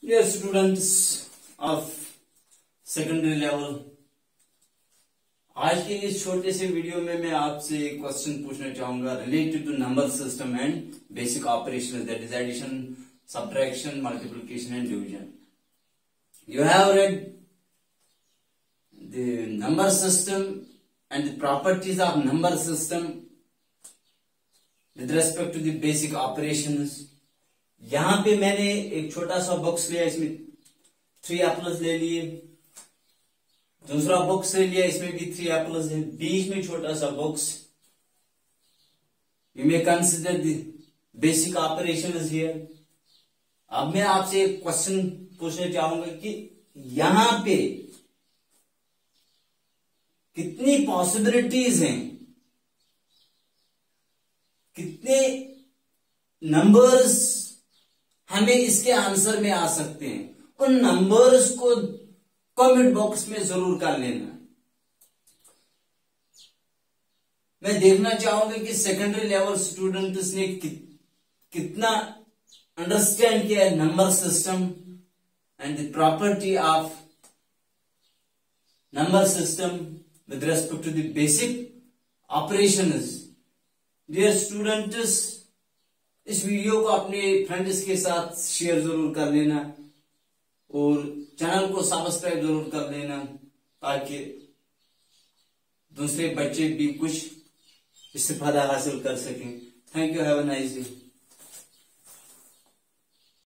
Dear students of secondary level, आज के इस छोटे से वीडियो में मैं आपसे एक क्वेश्चन पूछना चाहूंगा related to number system and basic operation, that is addition, subtraction, multiplication and division. You have read the number system and the properties of number system with respect to the basic operations. यहां पे मैंने एक छोटा सा box लिया, इसमें 3 apples ले लिए. दूसरा बॉक्स ले लिया, इसमें भी 3 एप्पल्स है. बीच में छोटा सा box. You may consider the basic operation is here. अब मैं आपसे एक क्वेश्चन पूछना चाहूंगा कि यहां पे कितनी पॉसिबिलिटीज हैं, कितने नंबर्स हमें इसके आंसर में आ सकते हैं. उन नंबर्स को कमेंट बॉक्स में जरूर कर लेना. मैं देखना चाहूंगा कि सेकेंडरी लेवल स्टूडेंट्स ने कितना अंडरस्टैंड किया है number system and the property of number system with respect to the basic operations. Dear students, इस वीडियो को अपने फ्रेंड्स के साथ शेयर जरूर कर लेना और चैनल को सब्सक्राइब जरूर कर लेना ताकि दूसरे बच्चे भी कुछ इस्तेफादा हासिल कर सकें. Thank you. Have a nice day.